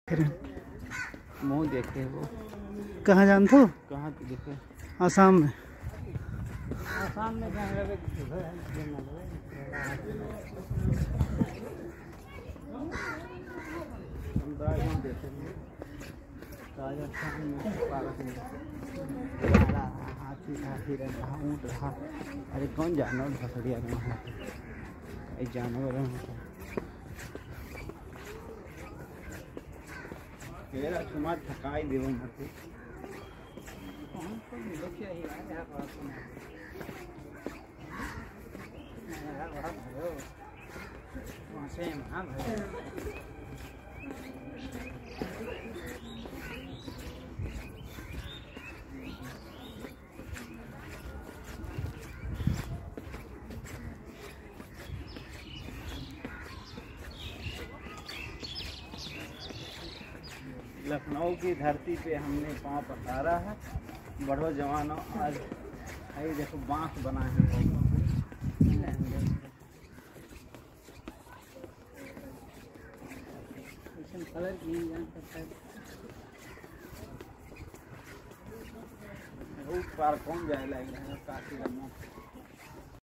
मुँह देखे वो कहाँ जानते हो? कहाँ देखे? आसाम में। आसाम में राजस्थान में पार्क में हाथी था, हिरन था, ऊँट था। अरे कौन जानवर भसड़िया में जानवर मेरा समाज थकाई देव मत लखनऊ की धरती पे हमने पाँव पसारा है। बढ़ो जवानों, आज ये देखो बांस बना है। कलर की पार कौन जाए लग रहा है काफी लम्बा।